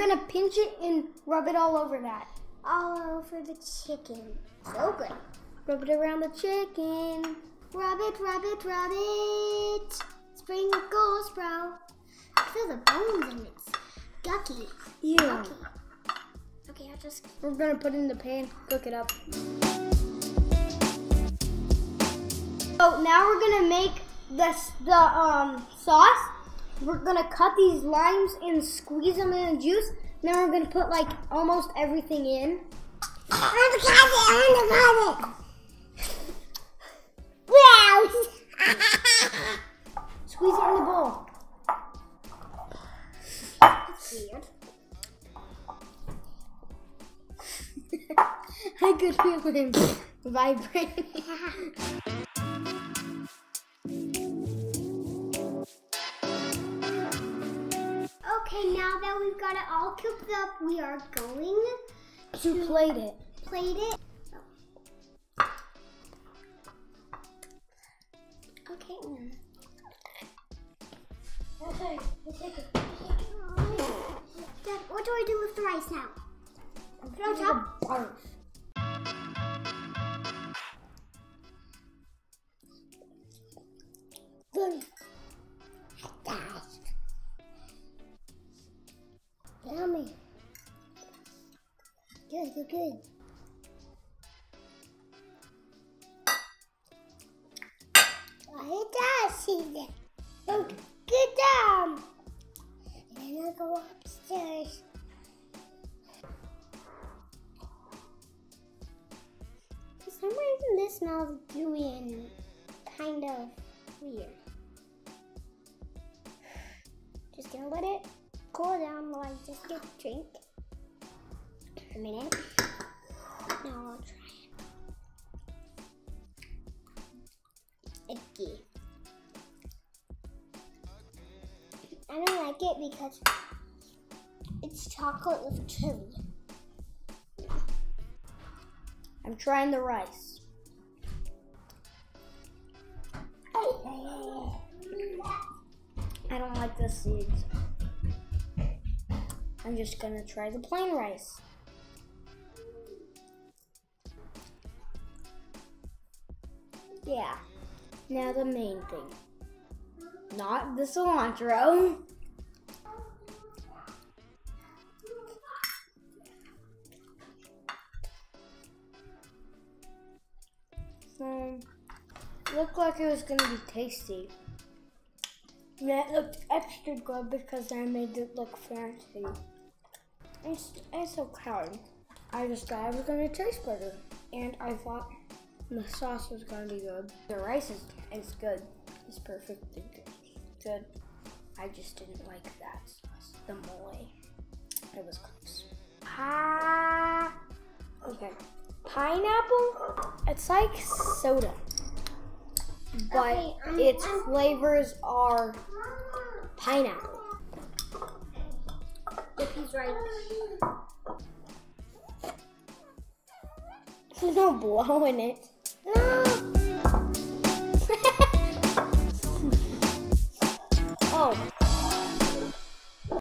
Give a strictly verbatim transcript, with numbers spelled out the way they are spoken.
gonna pinch it and rub it all over that. All over the chicken. So good. Rub it around the chicken. Rub it, rub it, rub it. Sprinkles, bro. Feel the bones in it. Gucky. Yeah. Gucky. Okay, I'll just... We're gonna put it in the pan, cook it up. So now we're gonna make this the um sauce. We're gonna cut these limes and squeeze them in the juice. And then we're gonna put like almost everything in. I'm gonna cut it. I'm gonna cut it. Wow. Squeeze it in the bowl. That's weird. I could feel him vibrating. Okay, now that we've got it all cooked up, we are going to, to plate it. Plate it. Okay. Okay. Dad, what do I do with the rice now? Put it on top. Barf. Good. Yummy. Good, good, good. It does, see that. Oh, good job. And then I'll go upstairs. For some reason, this smells gooey and kind of weird. Just gonna let it cool down while I just get a drink. A minute. Now I'll try it. Icky. I don't like it because it's chocolate with chili. I'm trying the rice. I don't like the seeds. I'm just gonna try the plain rice. Yeah. Now the main thing. Not the cilantro. So, it looked like it was gonna be tasty. And it looked extra good because I made it look fancy. It's, it's okay. I just thought it was gonna taste better. And I thought the sauce was gonna be good. The rice is, is good. It's perfectly good. Good. I just didn't like that sauce. The mole. It was close. Ah. Okay. Pineapple? It's like soda. But Okay, um, its um, flavors are pineapple. If he's right. There's no blow in it.